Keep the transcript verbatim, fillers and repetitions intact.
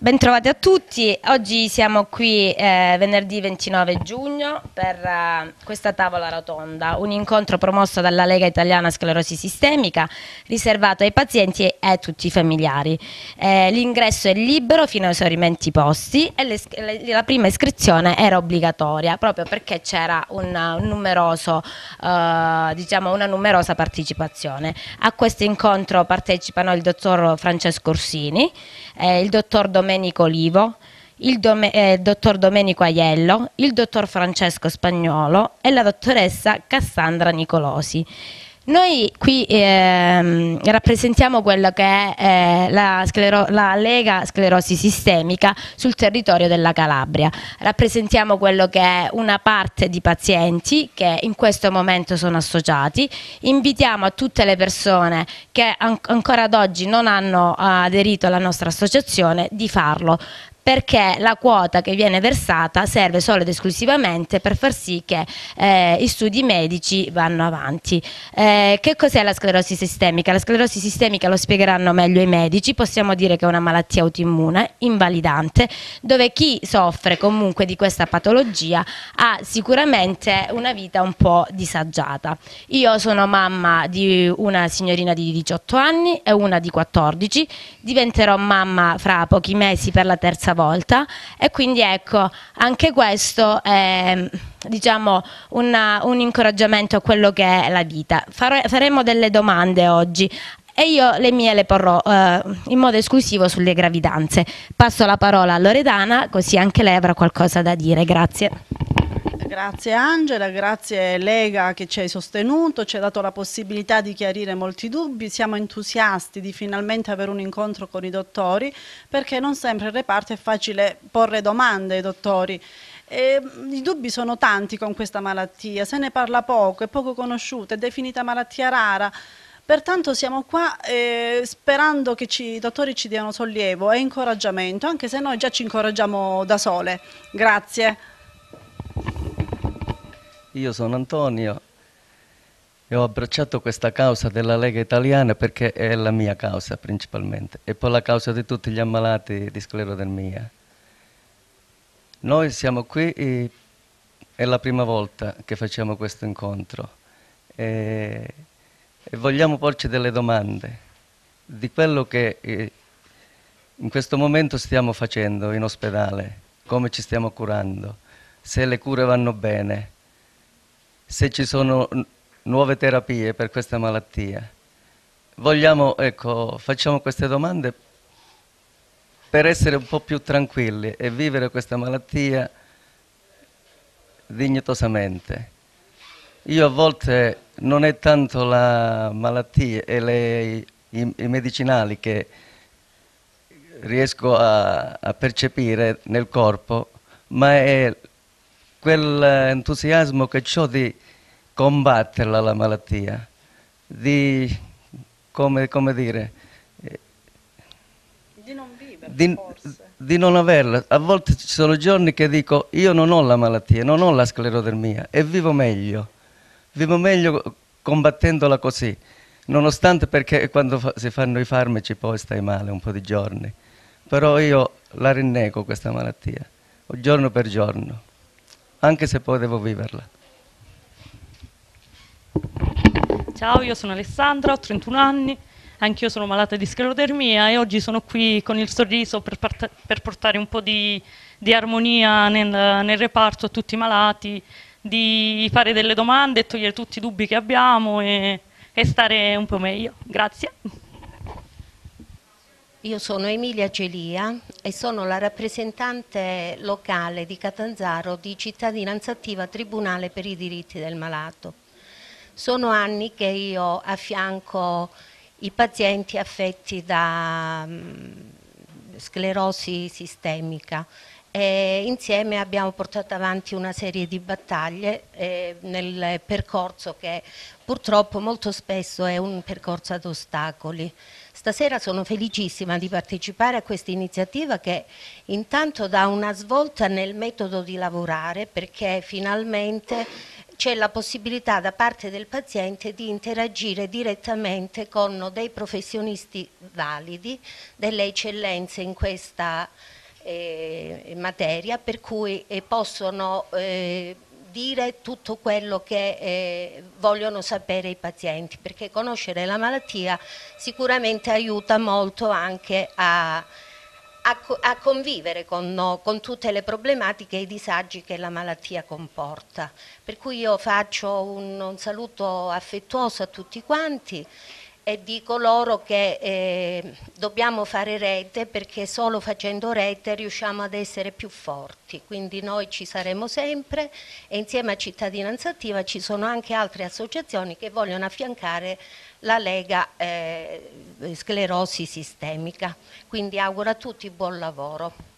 Bentrovati a tutti, oggi siamo qui eh, venerdì ventinove giugno per eh, questa tavola rotonda, un incontro promosso dalla Lega Italiana Sclerosi Sistemica riservato ai pazienti e a tutti i familiari. Eh, l'ingresso è libero fino a esaurimenti posti e le, le, la prima iscrizione era obbligatoria proprio perché c'era un, un numeroso, eh, diciamo una numerosa partecipazione. A questo incontro partecipano il dottor Francesco Orsini, eh, il dottor Domenico Olivo, il Dome eh, dottor Domenico Aiello, il dottor Francesco Spagnolo e la dottoressa Cassandra Nicolosi. Noi qui ehm, rappresentiamo quello che è eh, la, la Lega Sclerosi Sistemica sul territorio della Calabria. Rappresentiamo quello che è una parte di pazienti che in questo momento sono associati. Invitiamo a tutte le persone che an ancora ad oggi non hanno aderito alla nostra associazione di farlo, perché la quota che viene versata serve solo ed esclusivamente per far sì che eh, gli studi medici vanno avanti. Eh, che cos'è la sclerosi sistemica? La sclerosi sistemica lo spiegheranno meglio i medici, possiamo dire che è una malattia autoimmune, invalidante, dove chi soffre comunque di questa patologia ha sicuramente una vita un po' disagiata. Io sono mamma di una signorina di diciotto anni e una di quattordici, diventerò mamma fra pochi mesi per la terza volta e quindi ecco, anche questo è, diciamo, una, un incoraggiamento a quello che è la vita. Fare, faremo delle domande oggi e io le mie le porrò eh, in modo esclusivo sulle gravidanze. Passo la parola a Loredana, così anche lei avrà qualcosa da dire. Grazie. Grazie Angela, grazie Lega che ci hai sostenuto, ci hai dato la possibilità di chiarire molti dubbi. Siamo entusiasti di finalmente avere un incontro con i dottori, perché non sempre in reparto è facile porre domande ai dottori. E i dubbi sono tanti con questa malattia, se ne parla poco, è poco conosciuta, è definita malattia rara. Pertanto siamo qua eh, sperando che ci, i dottori ci diano sollievo e incoraggiamento, anche se noi già ci incoraggiamo da sole. Grazie. Io sono Antonio e ho abbracciato questa causa della Lega Italiana perché è la mia causa principalmente e poi la causa di tutti gli ammalati di sclerodermia. Noi siamo qui e è la prima volta che facciamo questo incontro e, e vogliamo porci delle domande di quello che eh, in questo momento stiamo facendo in ospedale, come ci stiamo curando, se le cure vanno bene, se ci sono nuove terapie per questa malattia. Vogliamo, ecco, facciamo queste domande per essere un po' più tranquilli e vivere questa malattia dignitosamente. Io a volte non è tanto la malattia e le, i, i medicinali che riesco a, a percepire nel corpo, ma è quell'entusiasmo che ho di combatterla la malattia, di, come, come dire, Di non vivere, di, forse. Di non averla. A volte ci sono giorni che dico io non ho la malattia, non ho la sclerodermia e vivo meglio, vivo meglio combattendola così, nonostante perché quando fa, si fanno i farmaci poi stai male un po' di giorni, però io la rinnego questa malattia, giorno per giorno, anche se poi devo viverla. Ciao, io sono Alessandra, ho trentuno anni, anch'io sono malata di sclerodermia e oggi sono qui con il sorriso per, per portare un po' di, di armonia nel, nel reparto a tutti i malati, di fare delle domande e togliere tutti i dubbi che abbiamo e, e stare un po' meglio. Grazie. Io sono Emilia Celia e sono la rappresentante locale di Catanzaro di Cittadinanza Attiva Tribunale per i diritti del malato. Sono anni che io affianco i pazienti affetti da um, sclerosi sistemica e insieme abbiamo portato avanti una serie di battaglie eh, nel percorso che purtroppo molto spesso è un percorso ad ostacoli. Stasera sono felicissima di partecipare a questa iniziativa che intanto dà una svolta nel metodo di lavorare, perché finalmente c'è la possibilità da parte del paziente di interagire direttamente con dei professionisti validi, delle eccellenze in questa eh, materia, per cui eh, possono eh, dire tutto quello che eh, vogliono sapere i pazienti, perché conoscere la malattia sicuramente aiuta molto anche a, a, a convivere con, no, con tutte le problematiche e i disagi che la malattia comporta. Per cui io faccio un, un saluto affettuoso a tutti quanti e dico loro che eh, dobbiamo fare rete, perché solo facendo rete riusciamo ad essere più forti, quindi noi ci saremo sempre e insieme a Cittadinanza Attiva ci sono anche altre associazioni che vogliono affiancare la Lega eh, Sclerosi Sistemica, quindi auguro a tutti buon lavoro.